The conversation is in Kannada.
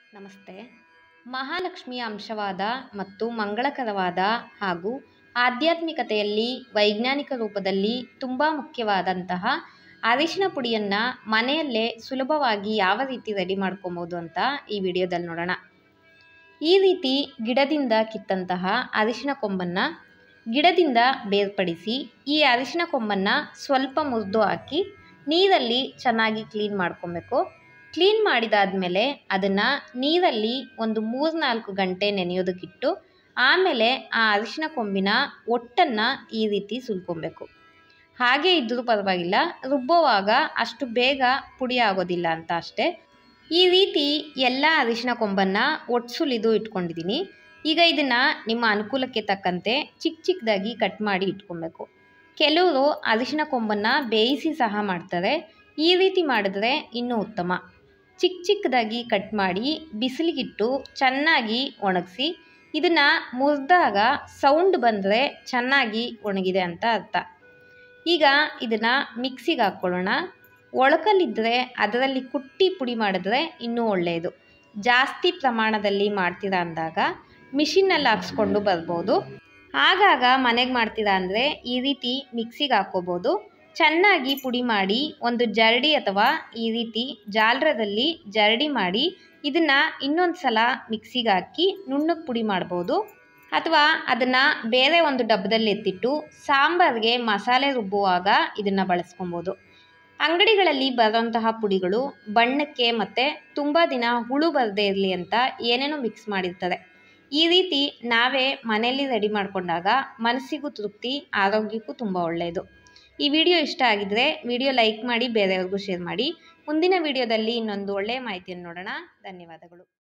ನಮಸ್ತೆ. ಮಹಾಲಕ್ಷ್ಮಿಯ ಅಂಶವಾದ ಮತ್ತು ಮಂಗಳಕರವಾದ ಹಾಗೂ ಆಧ್ಯಾತ್ಮಿಕತೆಯಲ್ಲಿ ವೈಜ್ಞಾನಿಕ ರೂಪದಲ್ಲಿ ತುಂಬ ಮುಖ್ಯವಾದಂತಹ ಅರಿಶಿನ ಪುಡಿಯನ್ನು ಮನೆಯಲ್ಲೇ ಸುಲಭವಾಗಿ ಯಾವ ರೀತಿ ರೆಡಿ ಮಾಡ್ಕೊಬೋದು ಅಂತ ಈ ವಿಡಿಯೋದಲ್ಲಿ ನೋಡೋಣ. ಈ ರೀತಿ ಗಿಡದಿಂದ ಕಿತ್ತಂತಹ ಅರಿಶಿನ ಕೊಂಬನ್ನು ಗಿಡದಿಂದ ಬೇರ್ಪಡಿಸಿ ಈ ಅರಿಶಿನ ಕೊಂಬನ್ನು ಸ್ವಲ್ಪ ಮುರಿದು ಹಾಕಿ ನೀರಲ್ಲಿ ಚೆನ್ನಾಗಿ ಕ್ಲೀನ್ ಮಾಡ್ಕೊಬೇಕು. ಕ್ಲೀನ್ ಮಾಡಿದಾದಮೇಲೆ ಅದನ್ನು ನೀರಲ್ಲಿ ಒಂದು 3-4 ಗಂಟೆ ನೆನೆಯೋದಕ್ಕಿಟ್ಟು ಆಮೇಲೆ ಆ ಅರಿಶಿನ ಕೊಂಬಿನ ಒಟ್ಟನ್ನು ಈ ರೀತಿ ಸುಲ್ಕೊಬೇಕು. ಹಾಗೆ ಇದ್ದರೂ ಪರವಾಗಿಲ್ಲ, ರುಬ್ಬೋವಾಗ ಅಷ್ಟು ಬೇಗ ಪುಡಿ ಆಗೋದಿಲ್ಲ ಅಂತ ಅಷ್ಟೇ. ಈ ರೀತಿ ಎಲ್ಲ ಅರಿಶಿನ ಕೊಂಬನ್ನು ಒಟ್ಟು ಸುಲಿದು ಇಟ್ಕೊಂಡಿದ್ದೀನಿ. ಈಗ ಇದನ್ನು ನಿಮ್ಮ ಅನುಕೂಲಕ್ಕೆ ತಕ್ಕಂತೆ ಚಿಕ್ಕ ಚಿಕ್ಕದಾಗಿ ಕಟ್ ಮಾಡಿ ಇಟ್ಕೊಬೇಕು. ಕೆಲವರು ಅರಿಶಿನ ಕೊಂಬನ್ನು ಬೇಯಿಸಿ ಸಹ ಮಾಡ್ತಾರೆ. ಈ ರೀತಿ ಮಾಡಿದ್ರೆ ಇನ್ನೂ ಉತ್ತಮ. ಚಿಕ್ಕ ಚಿಕ್ಕದಾಗಿ ಕಟ್ ಮಾಡಿ ಬಿಸಿಲಿಗಿಟ್ಟು ಚೆನ್ನಾಗಿ ಒಣಗಿಸಿ ಇದನ್ನು ಮುರಿದಾಗ ಸೌಂಡ್ ಬಂದರೆ ಚೆನ್ನಾಗಿ ಒಣಗಿದೆ ಅಂತ ಅರ್ಥ. ಈಗ ಇದನ್ನು ಮಿಕ್ಸಿಗೆ ಹಾಕ್ಕೊಳ್ಳೋಣ. ಒಳಕಲ್ಲಿದ್ದರೆ ಅದರಲ್ಲಿ ಕುಟ್ಟಿ ಪುಡಿ ಮಾಡಿದ್ರೆ ಇನ್ನೂ ಒಳ್ಳೆಯದು. ಜಾಸ್ತಿ ಪ್ರಮಾಣದಲ್ಲಿ ಮಾಡ್ತೀರಾ ಅಂದಾಗ ಮಿಷಿನಲ್ಲಿ ಹಾಕ್ಸ್ಕೊಂಡು ಬರ್ಬೋದು. ಆಗಾಗ ಮನೆಗೆ ಮಾಡ್ತೀರಾ ಅಂದರೆ ಈ ರೀತಿ ಮಿಕ್ಸಿಗೆ ಹಾಕ್ಕೋಬೋದು. ಚೆನ್ನಾಗಿ ಪುಡಿ ಮಾಡಿ ಒಂದು ಜರಡಿ ಅಥವಾ ಈ ರೀತಿ ಜಾಲರದಲ್ಲಿ ಜರಡಿ ಮಾಡಿ ಇದನ್ನು ಇನ್ನೊಂದು ಸಲ ಮಿಕ್ಸಿಗೆ ಹಾಕಿ ನುಣ್ಣಗೆ ಪುಡಿ ಮಾಡ್ಬೋದು. ಅಥವಾ ಅದನ್ನು ಬೇರೆ ಒಂದು ಡಬ್ಬದಲ್ಲಿ ಎತ್ತಿಟ್ಟು ಸಾಂಬಾರಿಗೆ ಮಸಾಲೆ ರುಬ್ಬುವಾಗ ಇದನ್ನು ಬಳಸ್ಕೊಬೋದು. ಅಂಗಡಿಗಳಲ್ಲಿ ಬರೋಂತಹ ಪುಡಿಗಳು ಬಣ್ಣಕ್ಕೆ ಮತ್ತು ತುಂಬ ದಿನ ಹುಳು ಬರದೇ ಇರಲಿ ಅಂತ ಏನೇನೋ ಮಿಕ್ಸ್ ಮಾಡಿರ್ತಾರೆ. ಈ ರೀತಿ ನಾವೇ ಮನೆಯಲ್ಲಿ ರೆಡಿ ಮಾಡಿಕೊಂಡಾಗ ಮನಸ್ಸಿಗೂ ತೃಪ್ತಿ, ಆರೋಗ್ಯಕ್ಕೂ ತುಂಬ ಒಳ್ಳೆಯದು. ಈ ವಿಡಿಯೋ ಇಷ್ಟ ಆಗಿದ್ದರೆ ವಿಡಿಯೋ ಲೈಕ್ ಮಾಡಿ ಬೇರೆಯವ್ರಿಗೂ ಶೇರ್ ಮಾಡಿ. ಮುಂದಿನ ವಿಡಿಯೋದಲ್ಲಿ ಇನ್ನೊಂದು ಒಳ್ಳೆಯ ಮಾಹಿತಿಯನ್ನು ನೋಡೋಣ. ಧನ್ಯವಾದಗಳು.